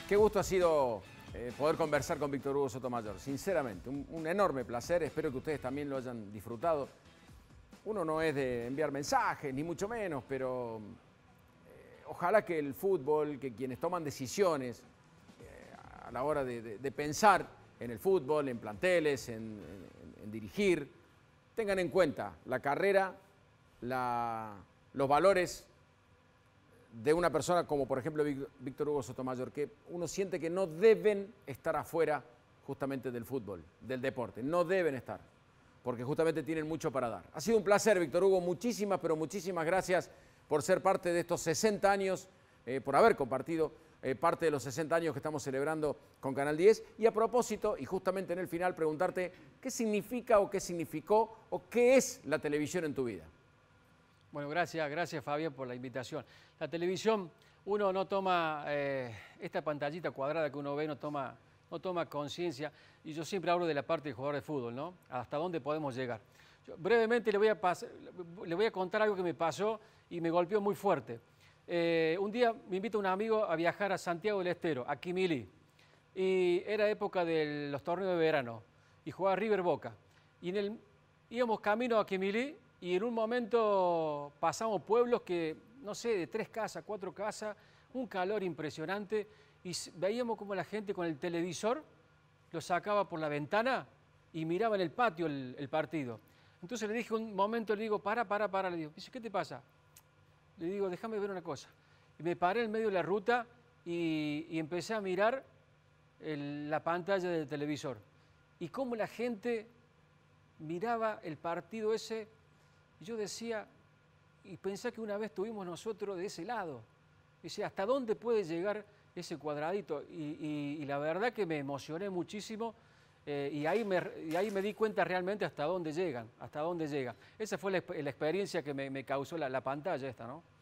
Qué gusto ha sido poder conversar con Víctor Hugo Sotomayor, sinceramente, un enorme placer, espero que ustedes también lo hayan disfrutado. Uno no es de enviar mensajes, ni mucho menos, pero ojalá que el fútbol, que quienes toman decisiones a la hora de pensar en el fútbol, en planteles, en dirigir, tengan en cuenta la carrera, los valores de una persona como por ejemplo Víctor Hugo Sotomayor, que uno siente que no deben estar afuera justamente del fútbol, del deporte, no deben estar, porque justamente tienen mucho para dar. Ha sido un placer, Víctor Hugo, muchísimas, pero muchísimas gracias por ser parte de estos 60 años, por haber compartido parte de los 60 años que estamos celebrando con Canal 10. Y a propósito, y justamente en el final, preguntarte qué significa o qué significó o qué es la televisión en tu vida. Bueno, gracias Fabián por la invitación. La televisión, uno no toma, esta pantallita cuadrada que uno ve, no toma conciencia. Y yo siempre hablo de la parte del jugador de fútbol, ¿no? Hasta dónde podemos llegar. Yo, brevemente le voy a contar algo que me pasó y me golpeó muy fuerte. Un día me invita un amigo a viajar a Santiago del Estero, a Quimilí. Y era época de los torneos de verano y jugaba River Boca. Y íbamos camino a Quimilí. Y en un momento pasamos pueblos que, no sé, de 3 casas, 4 casas, un calor impresionante, y veíamos como la gente con el televisor lo sacaba por la ventana y miraba en el patio el partido. Entonces le dije un momento, le digo, para, le digo, dice, ¿qué te pasa? Le digo, déjame ver una cosa. Y me paré en medio de la ruta y empecé a mirar la pantalla del televisor. Y cómo la gente miraba el partido ese. Y yo decía, y pensé que una vez estuvimos nosotros de ese lado. Dice, ¿hasta dónde puede llegar ese cuadradito? Y la verdad que me emocioné muchísimo y ahí me di cuenta realmente hasta dónde llegan, Esa fue la experiencia que me causó la pantalla esta, ¿no?